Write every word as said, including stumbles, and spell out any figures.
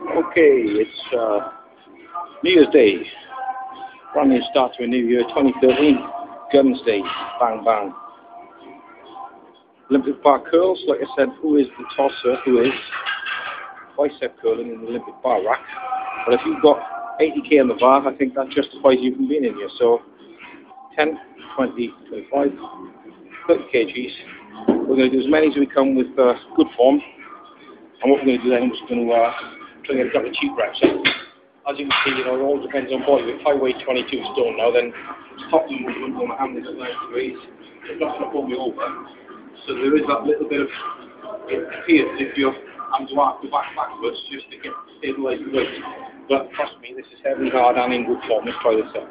Okay, it's uh, New Year's Day. Brand new start to a new year, twenty thirteen. Guns Day. Bang, bang. Olympic bar curls, like I said, who is the tosser? Who is bicep curling in the Olympic bar rack? But if you've got eighty k on the bar, I think that justifies you from being in here. So ten, twenty, twenty-five, thirty kgs. We're going to do as many as we can with uh, good form. And what we're going to do then, we're just going to uh, try and get a couple of cheap reps in. As you can see, you know, it all depends on body weight. If I weigh twenty-two stone now, then top movement on my hand is at ninety degrees. It's not going to pull me over. So there is that little bit of, it appears as if your arms are go back backwards just to get stabilise the weight. But trust me, this is heavy, hard and in good form. Let's try this out.